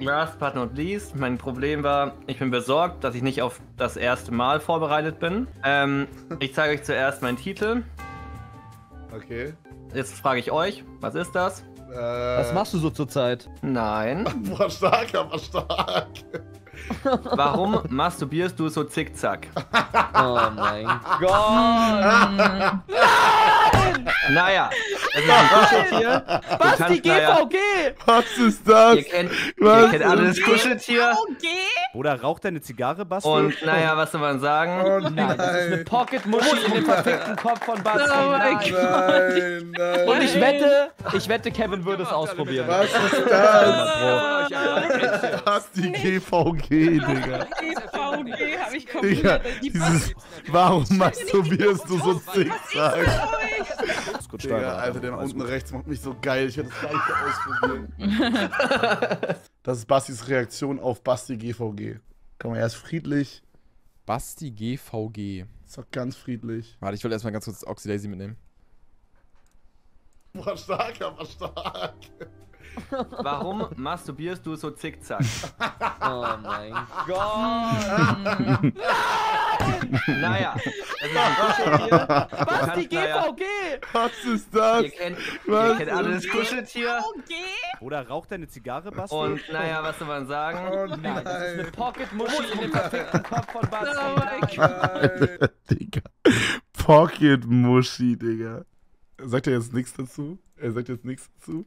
last but not least, mein Problem war, ich bin besorgt, dass ich nicht auf das erste Mal vorbereitet bin. Ich zeige euch zuerst meinen Titel. Okay. Jetzt frage ich euch, was ist das? Was machst du so zur Zeit? Nein. War stark, aber stark. Warum masturbierst du so zickzack? Oh mein Gott! Naja, das ist ein Kuscheltier. Basti, GVG! Was ist das? Ihr kennt alle das Kuscheltier. Oder raucht deine Zigarre, Basti? Und naja, was soll man sagen? Oh Nein, das ist eine Pocket-Muschi in dem verfickten Kopf von Basti. Oh mein Nein, nein. Und ich wette, Kevin würde es ausprobieren. Was ist das? Basti GVG, Digga. GVG habe ich Digga, komplett. dieses, warum masturbierst du so zickzack? Ist gut, Digga, Alter, der Alles unten gut. rechts macht mich so geil. Ich werde das gleich ausprobieren. Das ist Bastis Reaktion auf Basti GVG. Komm mal, er ist friedlich. Basti GVG. Ist doch ganz friedlich. Warte, ich will erstmal ganz kurz Oxydaisy mitnehmen. Boah, stark, aber stark. Warum masturbierst du so zickzack? Oh mein Gott! Naja, das ist ein Kuscheltier. Basti, GVG! Was ist das? Ihr kennt Was? alle das Kuscheltier. Oder raucht deine Zigarre, Basti? Und naja, was soll man sagen? Oh Nein, das ist eine nein. Pocket-Muschi in dem verfickten Kopf von Basti. Oh mein Gott. Nein. Digga. Pocket Muschi, Digga. Sagt er jetzt nichts dazu? Er sagt jetzt nichts dazu?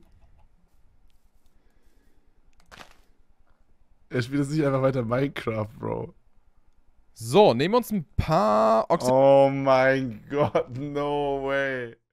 Er spielt jetzt nicht einfach weiter Minecraft, Bro. So, nehmen wir uns ein paar Oxy... Oh mein Gott, no way.